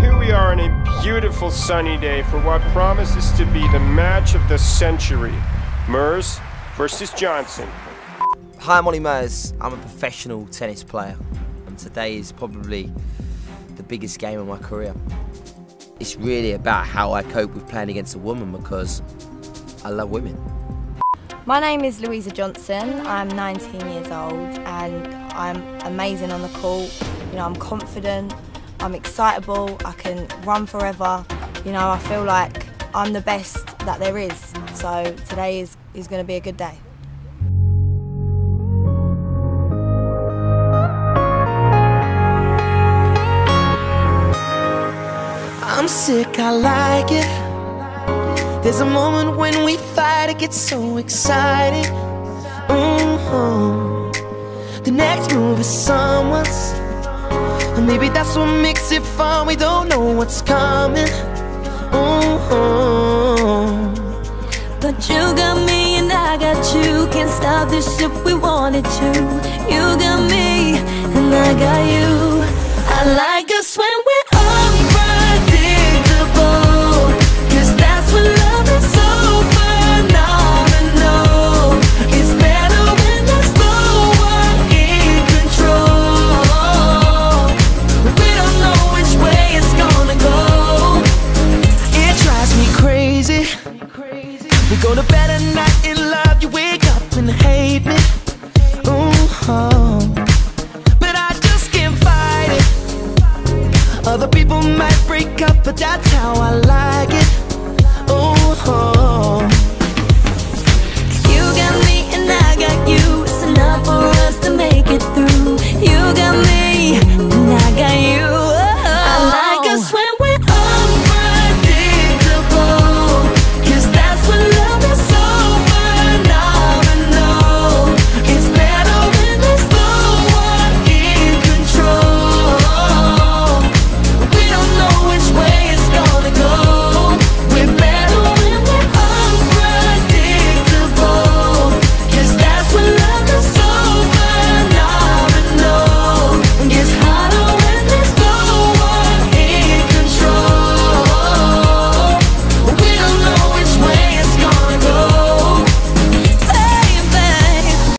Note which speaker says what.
Speaker 1: here we are on a beautiful sunny day for what promises to be the match of the century. Mers versus Johnson.
Speaker 2: Hi, I'm Ollie Mers. I'm a professional tennis player, and today is probably the biggest game of my career. It's really about how I cope with playing against a woman because I love women.
Speaker 3: My name is Louisa Johnson. I'm 19 years old and I'm amazing on the court. You know, I'm confident, I'm excitable, I can run forever. You know, I feel like I'm the best that there is. So today is going to be a good day.
Speaker 4: I'm sick, I like it. There's a moment when we fight, it gets so exciting. The next move is someone's, and maybe that's what makes it fun. We don't know what's coming.
Speaker 5: But you got me and I got you. Can't stop this if we wanted to. You got me and I got you. I like us when we're unpredictable, 'cause that's when love is so phenomenal. It's better when there's no one in control. We don't know which way it's gonna go.
Speaker 4: It drives me crazy. We go to bed at night in love, you wake up and hate me. But I just can't fight it. Other people might break up, but that's how I